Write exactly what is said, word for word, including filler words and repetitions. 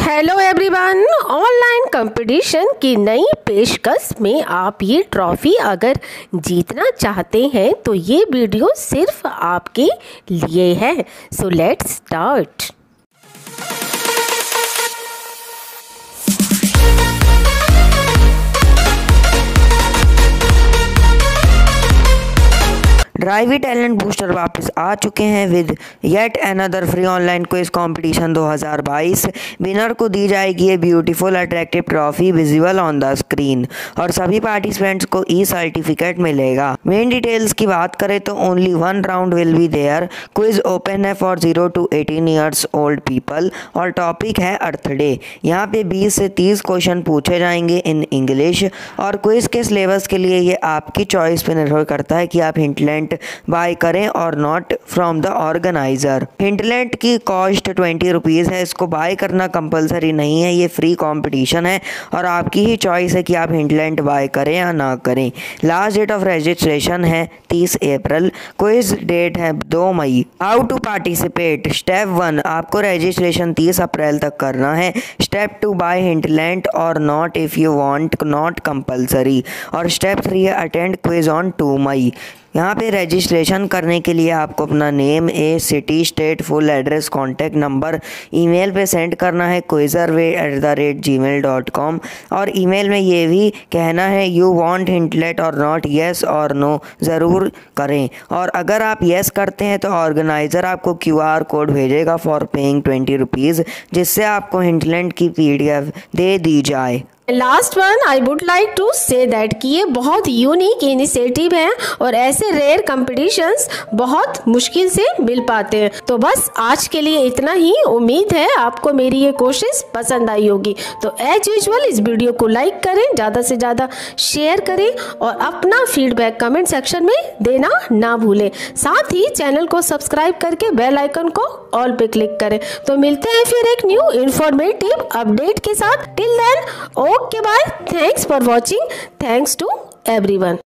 Hello everyone, online competition की नई पेशकश में आप ये ट्रॉफी अगर जीतना चाहते हैं तो ये वीडियो सिर्फ आपके लिए है। So let's start. ड्राइवी टैलेंट बूस्टर वापस आ चुके हैं with yet another free online quiz competition दो हज़ार बाईस। विनर को दी जाएगी ये beautiful attractive trophy visible on the screen और सभी पार्टिसिपेंट्स को ई सर्टिफिकेट मिलेगा। मेन डिटेल्स की बात करें तो only one round will be there. Quiz open है for zero to eighteen years old people और टॉपिक है अर्थ डे। यहाँ पे बीस से तीस क्वेश्चन पूछे जाएंगे इन इंग्लिश और क्विज के सिलेबस के लिए ये आपकी चॉइस पे निर्भर करता है कि आप हिंटलैंड बाय करें और not from the organizer. Hintland की कॉस्ट ट्वेंटी रुपीज़ है। इसको बाय करना कंपलसरी नहीं है, ये फ्री कंपटीशन है और आपकी ही चॉइस है कि आप हिंटलैंड बाय करें या ना करें। लास्ट डेट ऑफ रजिस्ट्रेशन है तीस अप्रैल। क्विज डेट है दो मई। How to participate. Step one, आपको रजिस्ट्रेशन तीस अप्रैल तक करना है। स्टेप टू, बाय हिंटलैंड और not if you want, not compulsory. और स्टेप थ्री है अटेंड क्विज ऑन टू मई। यहाँ पे रजिस्ट्रेशन करने के लिए आपको अपना name, age, city, state, full address, contact number email पे सेंड करना है quizzerway at the rate gmail dot com और ईमेल में ये भी कहना है यू वांट हिंटलेट और नॉट, येस और नो ज़रूर करें। और अगर आप येस करते हैं तो ऑर्गेनाइज़र आपको क्यू आर कोड भेजेगा फॉर पेइंग ट्वेंटी रुपीज़, जिससे आपको हिंटलैंड की पी डी एफ दे दी जाए। Last one, I would like to say that कि ये बहुत यूनिक इनिशिएटिव है और ऐसे रेयर कंपटीशंस बहुत मुश्किल से मिल पाते हैं। तो बस आज के लिए इतना ही। उम्मीद है आपको मेरी ये कोशिश पसंद आई होगी। तो एज यूजुअल इस वीडियो को लाइक करें, ज़्यादा से ज़्यादा शेयर करें और अपना फीडबैक कमेंट सेक्शन में देना ना भूलें। साथ ही चैनल को सब्सक्राइब करके बेल आइकन को ऑल पे क्लिक करें। तो मिलते हैं फिर एक न्यू इंफॉर्मेटिव अपडेट के साथ। Till then, okay, bye. Thanks for watching. Thanks to everyone.